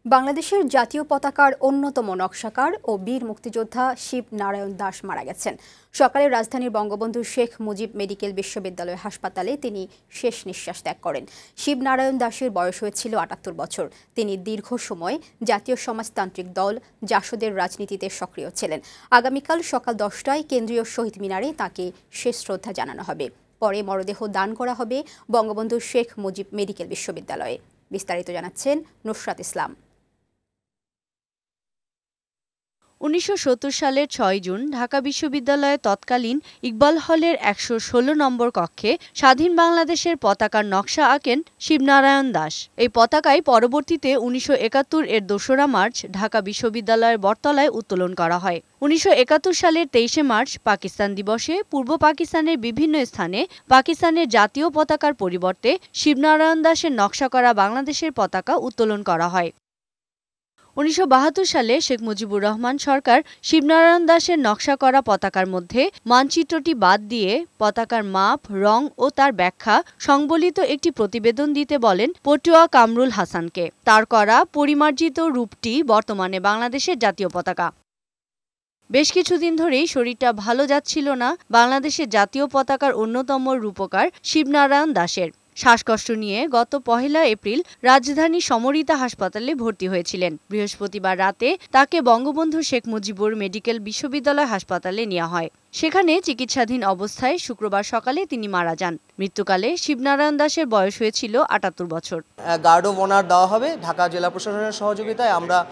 বাংলাদেশের জাতীয় পতাকার অন্যতম নকশাকার ও বীর মুক্তিযোদ্ধা শিব নারায়ণ দাস মারা গেছেন। সকালে রাজধানীর বঙ্গবন্ধু শেখ মুজিব মেডিকেল বিশ্ববিদ্যালয় হাসপাতালে তিনি শেষ নিঃশ্বাস ত্যাগ করেন। শিব নারায়ণ দাসের বয়স হয়েছিল ৭৮ বছর। তিনি দীর্ঘ সময় জাতীয় সমাজতান্ত্রিক দল জাসদের রাজনীতিতে সক্রিয় ছিলেন। আগামীকাল সকাল ১০টায় কেন্দ্রীয় শহীদ মিনারে তাঁকে শেষ শ্রদ্ধা জানানো হবে। পরে মরদেহ দান করা হবে বঙ্গবন্ধু শেখ মুজিব মেডিকেল বিশ্ববিদ্যালয়ে। বিস্তারিত জানাচ্ছেন নুসরাত ইসলাম। ১৯৭০ সালের ৬ জুন ঢাকা বিশ্ববিদ্যালয়ে তৎকালীন ইকবাল হলের ১১৬ নম্বর কক্ষে স্বাধীন বাংলাদেশের পতাকার নকশা আঁকেন শিবনারায়ণ দাস। এই পতাকায় পরবর্তীতে ১৯৭১ এর ২রা মার্চ ঢাকা বিশ্ববিদ্যালয়ের বটতলায় উত্তোলন করা হয়। ১৯৭১ সালের ২৩শে মার্চ পাকিস্তান দিবসে পূর্ব পাকিস্তানের বিভিন্ন স্থানে পাকিস্তানের জাতীয় পতাকার পরিবর্তে শিবনারায়ণ দাসের নকশা করা বাংলাদেশের পতাকা উত্তোলন করা হয়। ১৯৭২ সালে শেখ মুজিবুর রহমান সরকার শিবনারায়ণ দাসের নকশা করা পতাকার মধ্যে মানচিত্রটি বাদ দিয়ে পতাকার মাপ, রং ও তার ব্যাখ্যা সংবলিত একটি প্রতিবেদন দিতে বলেন পটুয়া কামরুল হাসানকে। তার করা পরিমার্জিত রূপটি বর্তমানে বাংলাদেশের জাতীয় পতাকা। বেশ কিছুদিন ধরেই শরীরটা ভালো যাচ্ছিল না বাংলাদেশের জাতীয় পতাকার অন্যতম রূপকার শিবনারায়ণ দাসের। শ্বাসকষ্ট নিয়ে গত ১ এপ্রিল রাজধানী সমরিতা হাসপাতালে ভর্তি হয়েছিলেন। বৃহস্পতিবার রাতে তাকে বঙ্গবন্ধু শেখ মুজিবুর মেডিকেল বিশ্ববিদ্যালয় হাসপাতালে নেওয়া হয়। সেখানে চিকিৎসাধীন অবস্থায় শুক্রবার সকালে তিনি মারা যান। মৃত্যুকালে শিবনারায়ণ দাসের বয়স হয়েছিল ৭৮ বছর। গার্ড অফ অনার দেওয়া হবে ঢাকা জেলা প্রশাসনের সহযোগিতায়।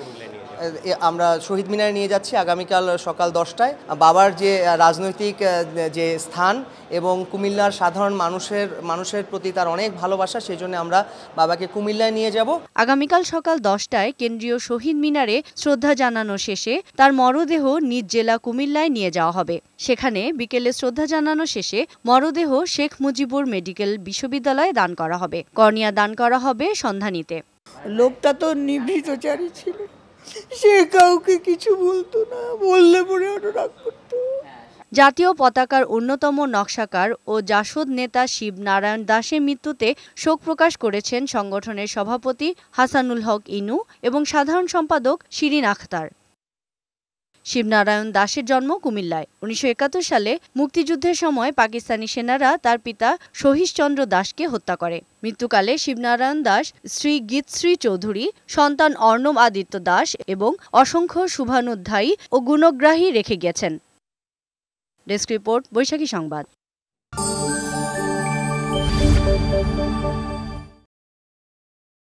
আমরা শহীদ মিনারে নিয়ে যাচ্ছি আগামীকাল সকাল ১০টায়। বাবার যে রাজনৈতিক যে স্থান এবং কুমিল্লার সাধারণ মানুষের প্রতি তার অনেক ভালোবাসা, সেই জন্য আমরা বাবাকে কুমিল্লায় নিয়ে যাব। আগামীকাল সকাল ১০টায় কেন্দ্রীয় শহীদ মিনারে শ্রদ্ধা জানানো শেষে তার মরদেহ নিজ জেলা কুমিল্লায় নিয়ে যাওয়া হবে। সেখানে বিকেলে শ্রদ্ধা জানানো শেষে মরদেহ শেখ মুজিবুর মেডিকেল বিশ্ববিদ্যালয়ে দান করা হবে। কর্নিয়া দান করা হবে সন্ধানীতে। লোকটা তো নিভৃতচারী ছিল, সে কাউকে কিছু বলতো না, বললে পরে রাগ করতো। জাতীয় পতাকার অন্যতম নকশাকার ও জাসদ নেতা শিব নারায়ণ দাসের মৃত্যুতে শোক প্রকাশ করেছেন সংগঠনের সভাপতি হাসানুল হক ইনু এবং সাধারণ সম্পাদক শিরিন আখতার। শিবনারায়ণ দাসের জন্ম কুমিল্লায়। ১৯৭১ সালে মুক্তিযুদ্ধের সময় পাকিস্তানি সেনারা তার পিতা সহিশচন্দ্র দাসকে হত্যা করে। মৃত্যুকালে শিবনারায়ণ দাস স্ত্রী গীতশ্রী চৌধুরী, সন্তান অর্ণব আদিত্য দাস এবং অসংখ্য শুভানুধ্যায়ী ও গুণগ্রাহী রেখে গেছেন। ডেস্ক রিপোর্ট, বৈশাখী সংবাদ।